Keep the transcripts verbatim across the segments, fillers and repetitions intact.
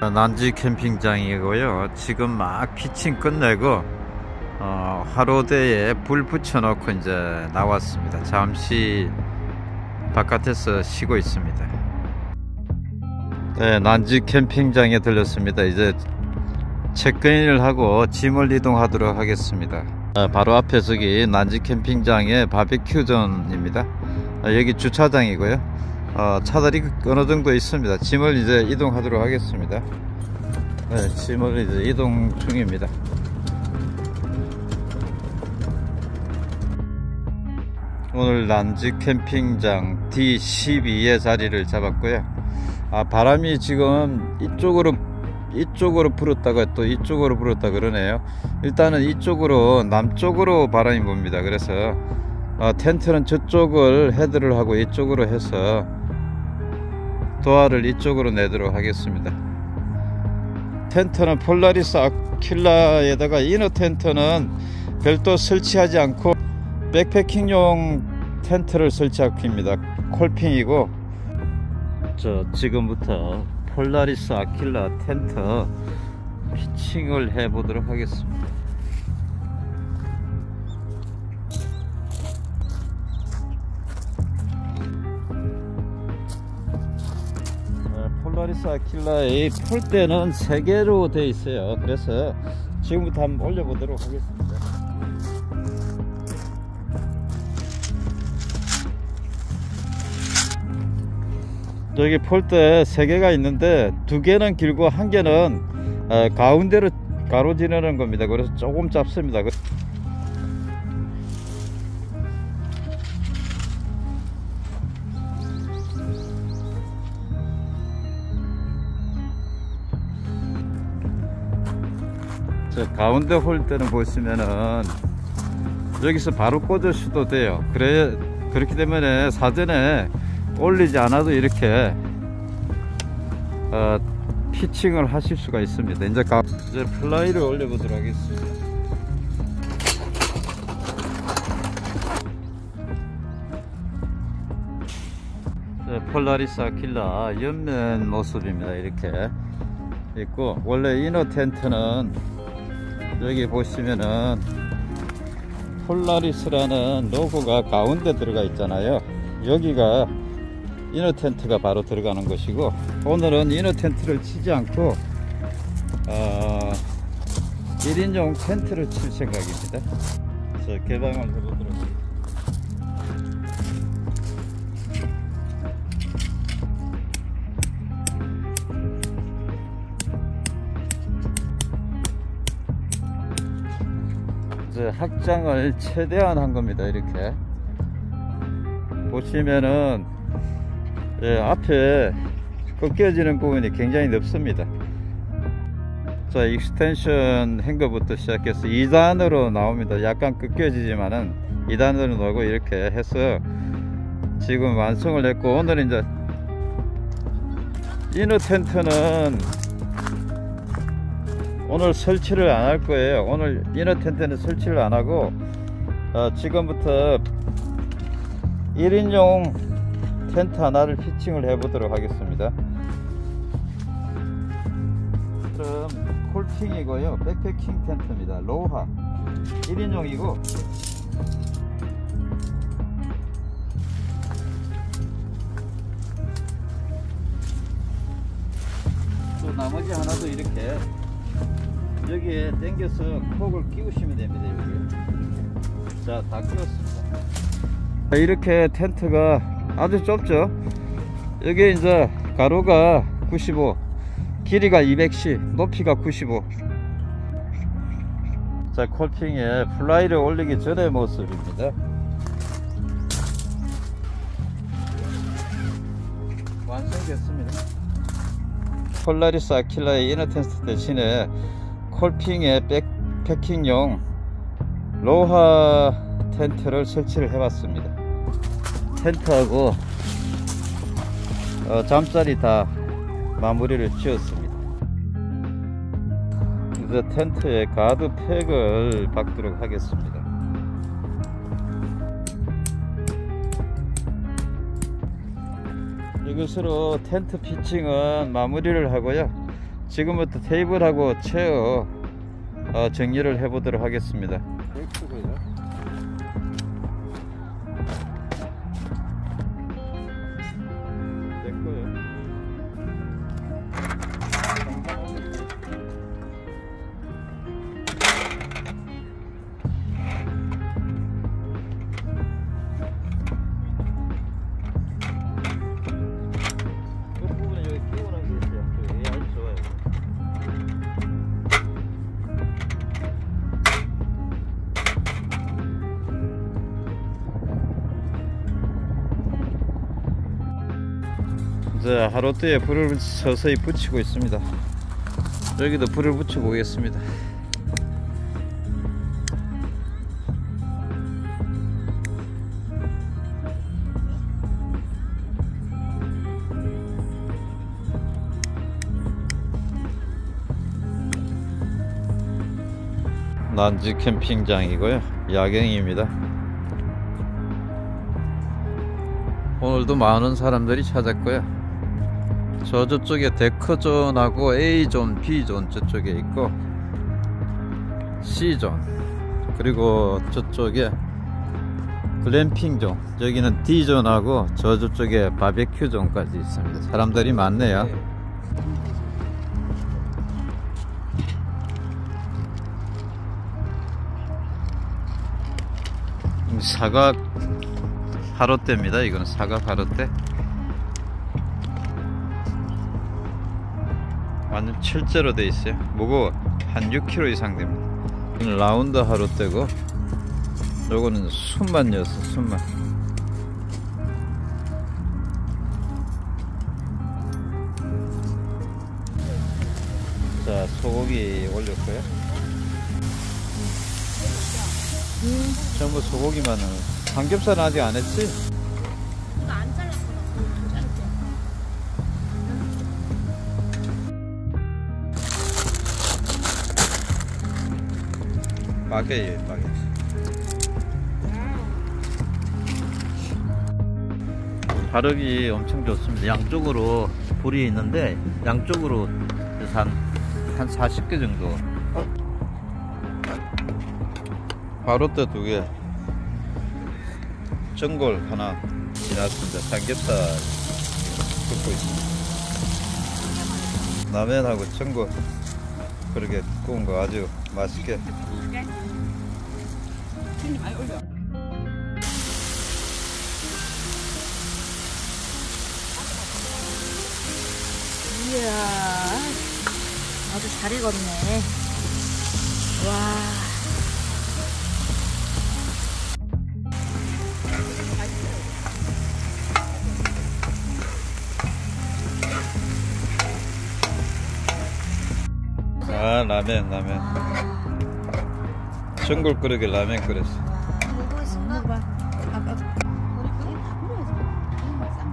난지 캠핑장이고요. 지금 막 피칭 끝내고 어, 화로대에 불 붙여놓고 이제 나왔습니다. 잠시 바깥에서 쉬고 있습니다. 네, 난지 캠핑장에 들렸습니다. 이제 체크인을 하고 짐을 이동하도록 하겠습니다. 아, 바로 앞에 저기 난지 캠핑장의 바비큐 존입니다. 아, 여기 주차장이고요. 어, 차들이 어느 정도 있습니다. 짐을 이제 이동하도록 하겠습니다. 네, 짐을 이제 이동 중입니다. 오늘 난지 캠핑장 디 십이의 자리를 잡았고요. 아, 바람이 지금 이쪽으로 이쪽으로 불었다가 또 이쪽으로 불었다 그러네요. 일단은 이쪽으로 남쪽으로 바람이 붑니다. 그래서 어, 텐트는 저쪽을 헤드를 하고 이쪽으로 해서 도화를 이쪽으로 내도록 하겠습니다. 텐트는 폴라리스 아킬라에다가 이너 텐트는 별도 설치하지 않고 백패킹용 텐트를 설치할 겁니다. 콜핑이고, 저 지금부터 폴라리스 아킬라 텐트 피칭을 해 보도록 하겠습니다. 폴라리스 아킬라의 폴대는 세 개로 되어 있어요. 그래서 지금부터 한번 올려보도록 하겠습니다. 여기 폴대 세 개가 있는데 두 개는 길고 한 개는 어, 가운데로 가로지르는 겁니다. 그래서 조금 짧습니다. 저 가운데 홀대는 보시면은 여기서 바로 꽂으셔도 돼요. 그래, 그렇기 때문에 사전에 올리지 않아도 이렇게 어, 피칭을 하실 수가 있습니다. 이제, 가, 이제 플라이를 올려보도록 하겠습니다. 폴라리스 아킬라 옆면 모습입니다. 이렇게 있고, 원래 이너 텐트는 여기 보시면은 폴라리스라는 로고가 가운데 들어가 있잖아요. 여기가 이너 텐트가 바로 들어가는 것이고, 오늘은 이너 텐트를 치지 않고 어, 일 인용 텐트를 칠 생각입니다. 자, 개방을 해보도록 하겠습니다. 확장을 최대한 한 겁니다. 이렇게 보시면은 예, 앞에 꺾여지는 부분이 굉장히 넓습니다. 자, 익스텐션 행거부터 시작해서 이 단으로 나옵니다. 약간 꺾여지지만은 이 단으로 나오고, 이렇게 해서 지금 완성을 했고, 오늘 이제 이너 텐트는 오늘 설치를 안 할 거예요. 오늘 이너 텐트는 설치를 안 하고 어, 지금부터 일 인용 텐트 하나를 피칭을 해 보도록 하겠습니다. 그럼 콜핑이고요. 백패킹 텐트입니다. 로하 일 인용이고, 또 나머지 하나도 이렇게 여기에 당겨서 콕을 끼우시면 됩니다. 여기. 자, 다 끼웠습니다. 이렇게 텐트가 아주 좁죠. 여기 이제 가로가 구십오, 길이가 이백십, 높이가 구십오. 자, 콜핑에 플라이를 올리기 전의 모습입니다. 완성됐습니다. 폴라리스 아킬라의 이너 텐트 대신에 콜핑의 백패킹용 로하 텐트를 설치를 해봤습니다. 텐트하고 어, 잠자리 다 마무리를 지었습니다. 이제 텐트에 가드팩을 박도록 하겠습니다. 이것으로 텐트 피칭은 마무리를 하고요. 지금부터 테이블하고 체어 어, 정리를 해 보도록 하겠습니다. 자, 하로트에 불을 서서히 붙이고 있습니다. 여기도 불을 붙여 보겠습니다. 난지 캠핑장이고요, 야경입니다. 오늘도 많은 사람들이 찾았고요. 저 저쪽에 데크존하고 A존, B존 저쪽에 있고 C존, 그리고 저쪽에 글램핑존, 여기는 D존하고 저 저쪽에 바베큐존까지 있습니다. 사람들이 많네요. 사각 하롯대입니다. 이거는 사각 하롯대. 완전 철제로 돼 있어요. 무거워. 한 육 킬로그램 이상 됩니다. 이건 라운드 하롯대고, 요거는 순만이었어, 순만. 자, 소고기 올렸고요. 음. 전부 소고기만은. 삼겹살은 아직 안 했지? 이거 안 잘랐어. 잘랐지. 빠게예요, 빠게. 화력이 엄청 좋습니다. 양쪽으로 불이 있는데 양쪽으로 한, 한 사십 개 정도. 화롯대 두 개, 전골 하나 지났습니다. 삼겹살 굽고 있습니다. 라면하고 전골 그렇게 구운 거 아주 맛있게. 이야, 아주 잘 익었네. 와. 아, 라면, 라면. 전골 끓이게 라면 끓였어. 먹고 있습니다. 아까 우리 그림 다 뿌려야지. 정말 싼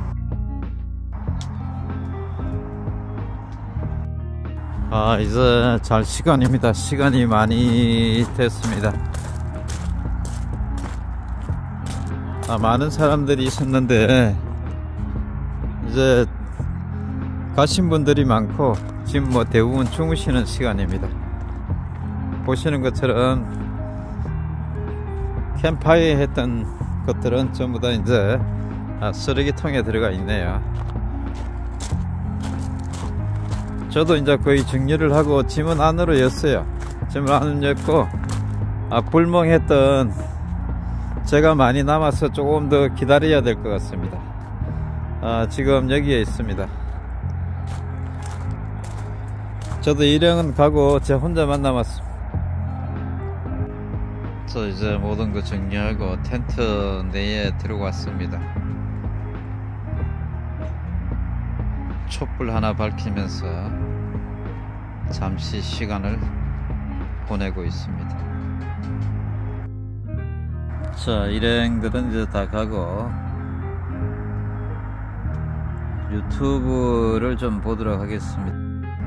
거. 아, 이제 잘 시간입니다. 시간이 많이 됐습니다. 아, 많은 사람들이 있었는데 이제 가신 분들이 많고 지금 뭐 대부분 주무시는 시간입니다. 보시는 것처럼 캠파이어 했던 것들은 전부 다 이제 쓰레기통에 들어가 있네요. 저도 이제 거의 정리를 하고 짐은 안으로 였어요. 짐을 안으로 였고, 아, 불멍했던 제가 많이 남아서 조금 더 기다려야 될 것 같습니다. 아, 지금 여기에 있습니다. 저도 일행은 가고 제 혼자만 남았습니다. 저 이제 모든 거 정리하고 텐트 내에 들어왔습니다. 촛불 하나 밝히면서 잠시 시간을 보내고 있습니다. 자, 일행들은 이제 다 가고 유튜브를 좀 보도록 하겠습니다.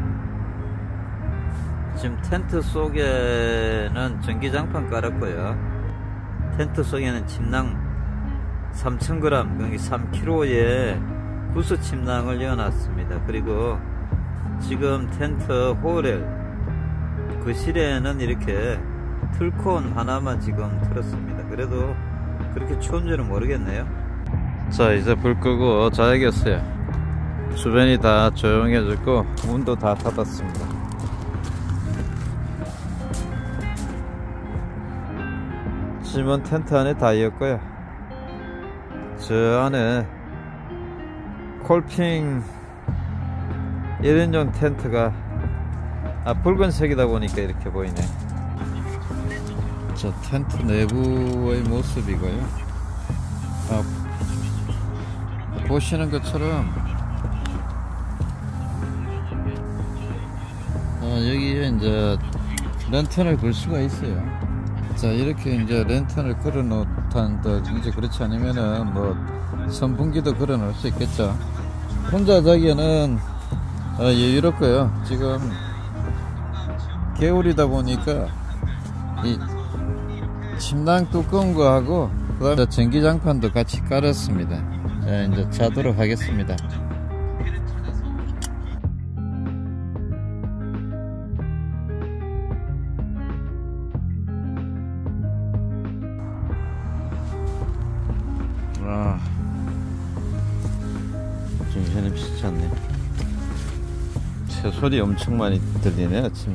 지금 텐트 속에는 전기장판 깔았고요. 텐트 속에는 침낭 삼천 그램, 그러니까 삼 킬로그램의 구스 침낭을 넣어놨습니다. 그리고 지금 텐트 홀에 그 실에는 이렇게 틀콘 하나만 지금 틀었습니다. 그래도 그렇게 추운지는 모르겠네요. 자, 이제 불 끄고 자야겠어요. 주변이 다 조용해졌고 문도 다 닫았습니다. 짐은 텐트 안에 다 있었고요. 저 안에 콜핑 일 인용 텐트가 아, 붉은색이다 보니까 이렇게 보이네. 저 텐트 내부의 모습이고요. 아, 보시는 것처럼 아, 여기에 이제 랜턴을 걸 수가 있어요. 자, 이렇게 이제 랜턴을 걸어 놓다든지 그렇지 않으면은 뭐 선풍기도 걸어 놓을 수 있겠죠. 혼자 자기에는 어, 여유롭고요. 지금 겨울이다 보니까 이 침낭 두꺼운 거 하고 그 다음에 전기장판도 같이 깔았습니다. 자, 이제 자도록 하겠습니다. 아, 좀 현임시지 않네. 새 소리 엄청 많이 들리네, 아침에.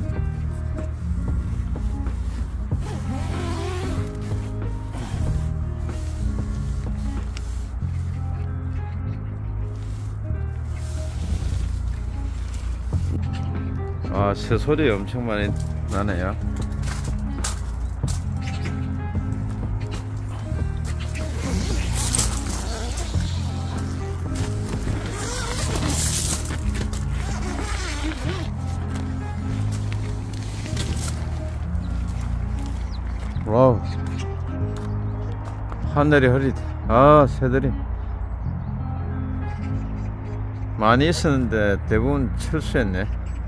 아, 새 소리 엄청 많이 나네요. 와우, 하늘이 흐리다. 아, 새들이 많이 있었는데 대부분 철수했네.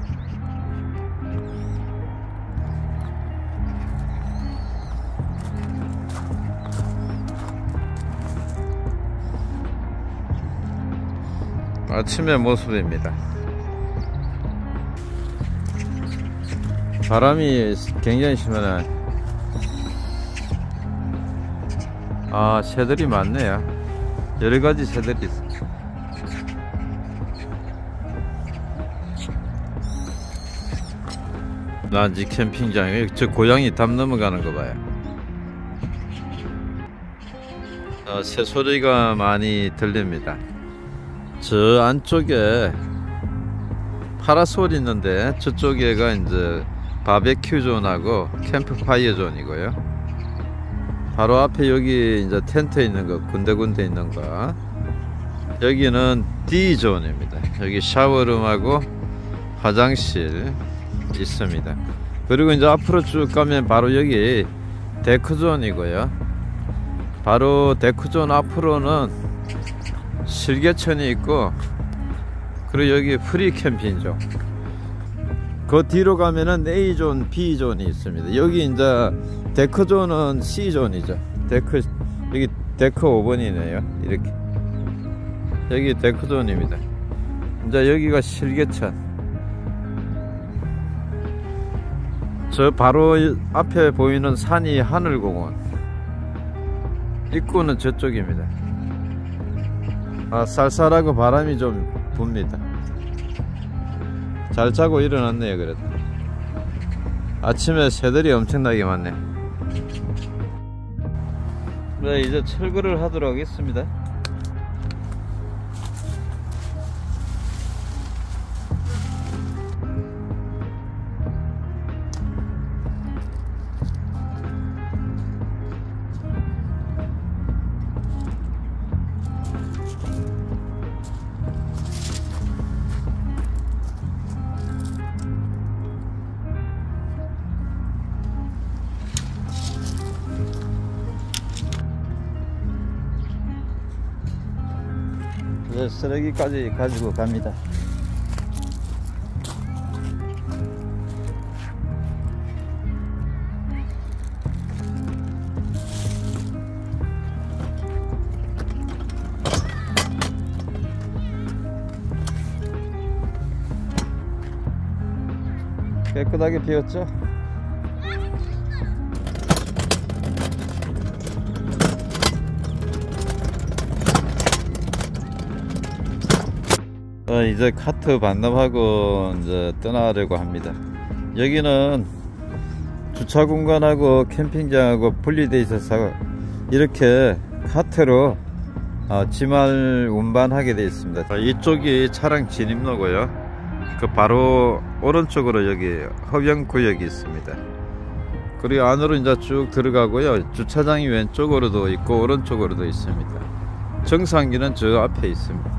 아침의 모습입니다. 바람이 굉장히 심하네. 아, 새들이 많네요. 여러가지 새들이 있어. 난지 캠핑장에 저 고양이 담 넘어가는 거 봐요. 어, 새 소리가 많이 들립니다. 저 안쪽에 파라솔 있는데 저쪽에가 이제 바베큐 존하고 캠프파이어 존이고요. 바로 앞에 여기 이제 텐트 있는 거, 군데군데 있는 거, 여기는 D 존입니다. 여기 샤워룸하고 화장실 있습니다. 그리고 이제 앞으로 쭉 가면 바로 여기 데크 존이고요. 바로 데크 존 앞으로는 실개천이 있고, 그리고 여기 프리 캠핑존. 그 뒤로 가면은 A 존, B 존이 있습니다. 여기 이제 데크 존은 C 존이죠. 데크, 여기 데크 오 번이네요. 이렇게. 여기 데크 존입니다. 이제 여기가 실개천. 저 바로 앞에 보이는 산이 하늘공원. 입구는 저쪽입니다. 아, 쌀쌀하고 바람이 좀 붑니다. 잘 자고 일어났네요. 그래도 아침에 새들이 엄청나게 많네. 네, 이제 철거를 하도록 하겠습니다. 이제 쓰레기까지 가지고 갑니다. 깨끗하게 비웠죠? 어, 이제 카트 반납하고 이제 떠나려고 합니다. 여기는 주차 공간하고 캠핑장하고 분리되어 있어서 이렇게 카트로 어, 짐을 운반하게 되어 있습니다. 이쪽이 차량 진입로고요. 그 바로 오른쪽으로 여기 허병구역이 있습니다. 그리고 안으로 이제 쭉 들어가고요. 주차장이 왼쪽으로도 있고 오른쪽으로도 있습니다. 정상기는 저 앞에 있습니다.